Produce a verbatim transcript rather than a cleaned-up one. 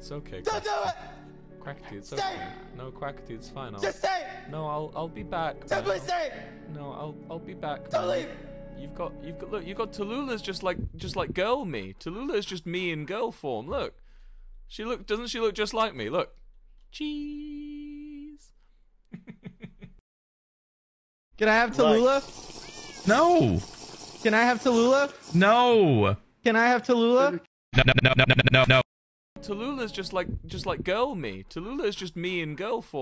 It's okay. Don't do it! Quackity, it's Stay! okay. No, Quackity, it's fine. I'll, Just stay! no, I'll I'll be back. Simply man. stay! No, I'll I'll be back. Don't man. leave! You've got you've got look, you've got Tallulah's just like just like girl me. Tallulah's just me in girl form. Look. She look doesn't she look just like me? Look. Cheese. Can I have Tallulah? No. Can I have Tallulah? No. Can I have Tallulah? No, no, no, no, no, no, no. Tallulah's just like just like girl me. Tallulah's just me in girl form.